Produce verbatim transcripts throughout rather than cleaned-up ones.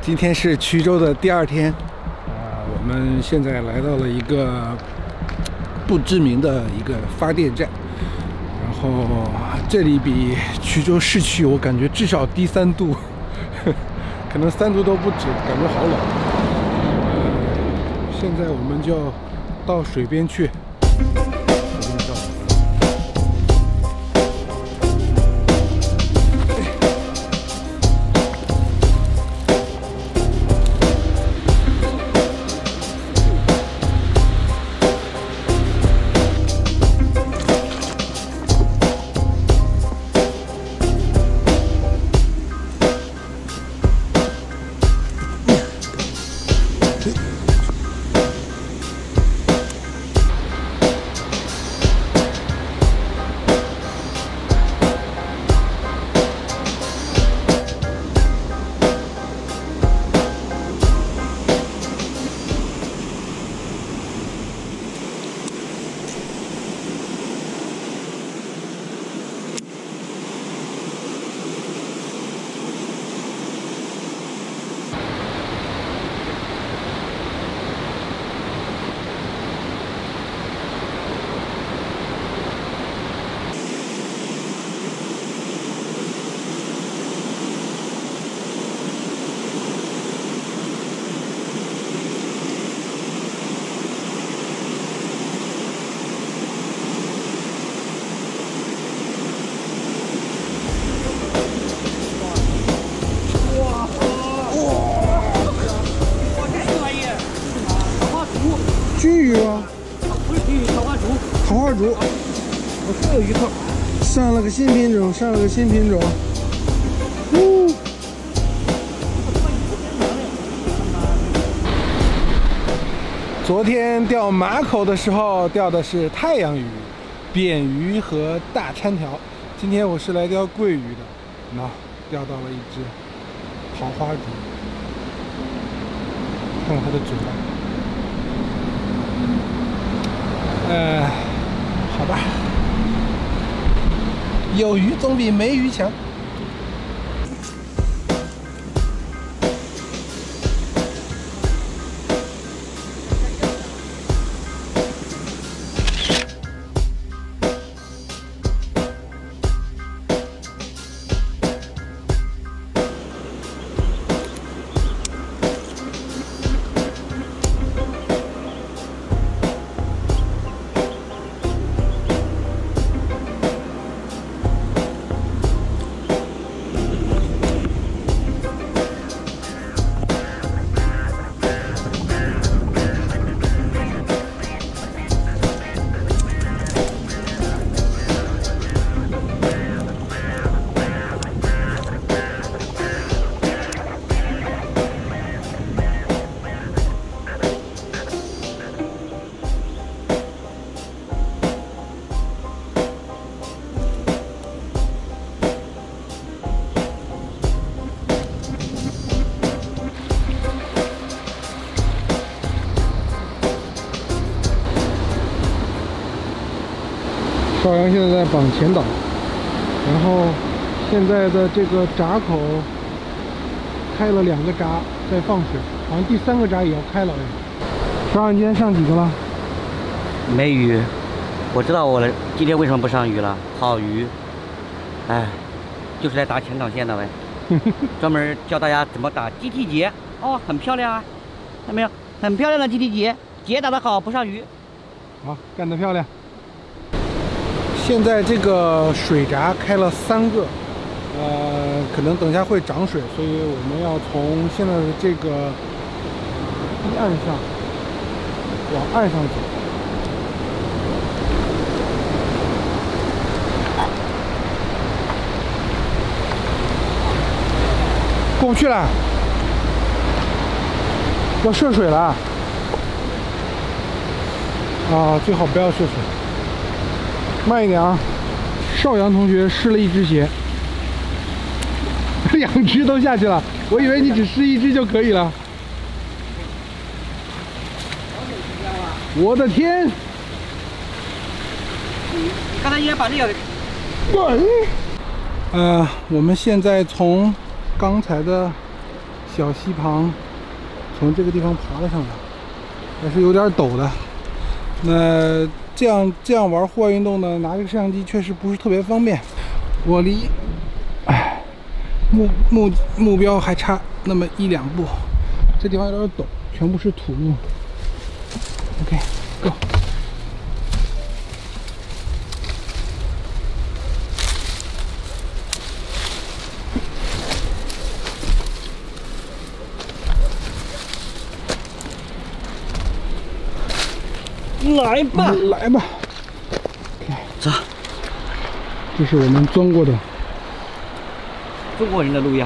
今天是衢州的第二天，啊，我们现在来到了一个不知名的一个发电站，然后这里比衢州市区我感觉至少低三度，可能三度都不止，感觉好冷。呃，现在我们就到水边去。 金鱼啊， 不是金鱼，桃花竹。 桃花竹，我这有一套，上了个新品种，上了个新品种。呜！昨天钓马口的时候钓的是太阳鱼、扁鱼和大掺条，今天我是来钓桂鱼的，那钓到了一只桃花竹，看看它的嘴巴。 呃，好吧，有鱼总比没鱼强。邵阳现在在绑前导，然后现在的这个闸口开了两个闸在放水，好像第三个闸也要开了。邵阳，你今天上几个了？ 没鱼，我知道我今天为什么不上鱼了，好鱼。哎，就是来打前导线的呗，专门教大家怎么打 G T 结。哦，很漂亮啊，看到没有？很漂亮的 G T 结，结打得好，不上鱼。 好，干得漂亮。 现在这个水闸开了三个，呃，可能等一下会涨水，所以我们要从现在的这个堤岸上往岸上走。过不去了，要涉水了。啊，最好不要涉水。 慢一点啊！邵阳同学湿了一只鞋，两只都下去了。我以为你只湿一只就可以了。我的天！ 刚才应该把这个。 呃，我们现在从刚才的小溪旁，从这个地方爬了上来，还是有点陡的。那这样这样玩户外运动呢，拿这个摄像机确实不是特别方便。我离哎目目目标还差那么一两步，这地方有点陡，全部是土路。OK，Go。 来吧， 来吧， 走。 这是我们钻过的中国人的路呀，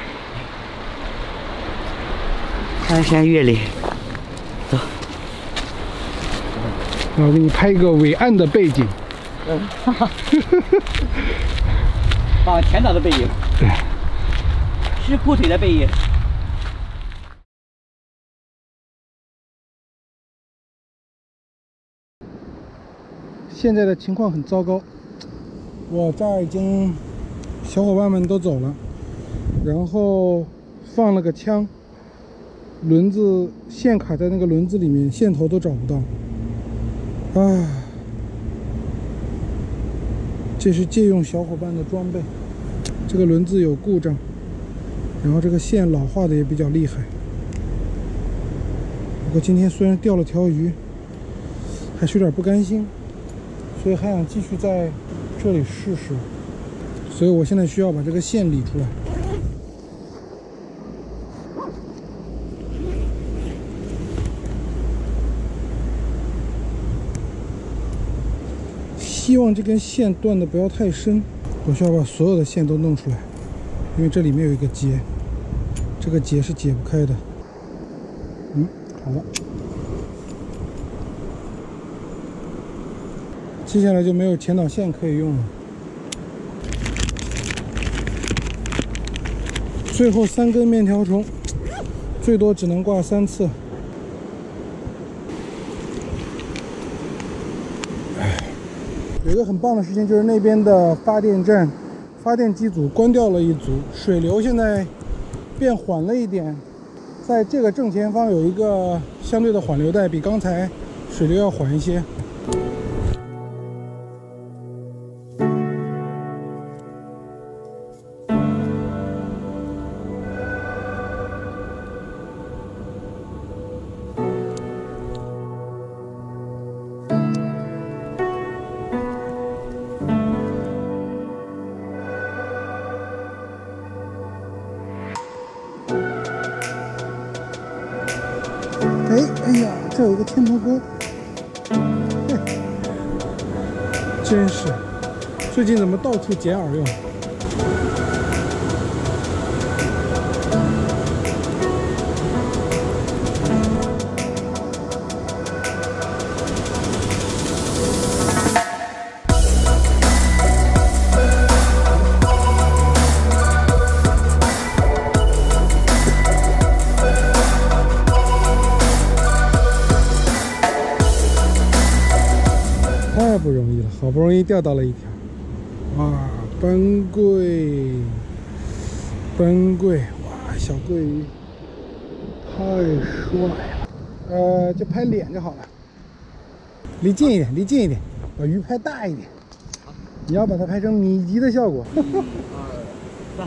翻山越岭，走。 我给你拍一个伟岸的背景。 嗯，哈哈。啊，前导的背影。 对。 是裤腿的背影。 现在的情况很糟糕，我这儿已经小伙伴们都走了，然后放了个枪，轮子线卡在那个轮子里面，线头都找不到。啊，这是借用小伙伴的装备，这个轮子有故障，然后这个线老化的也比较厉害。不过今天虽然钓了条鱼，还是有点不甘心。所以还想继续在这里试试，所以我现在需要把这个线理出来。希望这根线断的不要太深，我需要把所有的线都弄出来，因为这里面有一个结，这个结是解不开的。嗯，好了。接下来就没有前导线可以用了，最后三根面条虫，最多只能挂三次。有一个很棒的事情就是那边的发电站，发电机组关掉了一组，水流现在变缓了一点，在这个正前方有一个相对的缓流带，比刚才水流要缓一些。哎哎呀，这有一个天头沟，真是，最近怎么到处捡饵用？太不容易了，好不容易钓到了一条，哇，斑桂，斑桂，哇，小桂鱼，太帅了，呃，就拍脸就好了，离近一点，离近一点，把鱼拍大一点，你要把它拍成米级的效果。二三。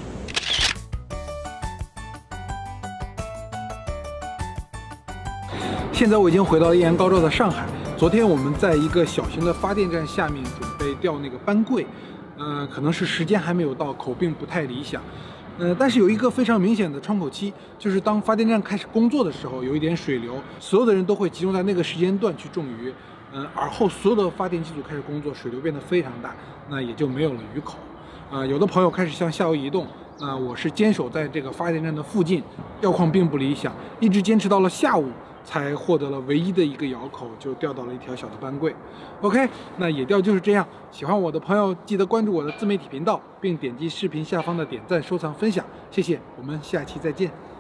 现在我已经回到了艳阳高照的上海。昨天我们在一个小型的发电站下面准备钓那个斑桂，呃，可能是时间还没有到，口并不太理想，呃，但是有一个非常明显的窗口期，就是当发电站开始工作的时候，有一点水流，所有的人都会集中在那个时间段去种鱼，嗯、呃，而后所有的发电机组开始工作，水流变得非常大，那也就没有了鱼口，呃，有的朋友开始向下游移动。那、呃、我是坚守在这个发电站的附近，钓况并不理想，一直坚持到了下午，才获得了唯一的一个咬口，就钓到了一条小的斑桂。OK， 那野钓就是这样。喜欢我的朋友记得关注我的自媒体频道，并点击视频下方的点赞、收藏、分享，谢谢。我们下期再见。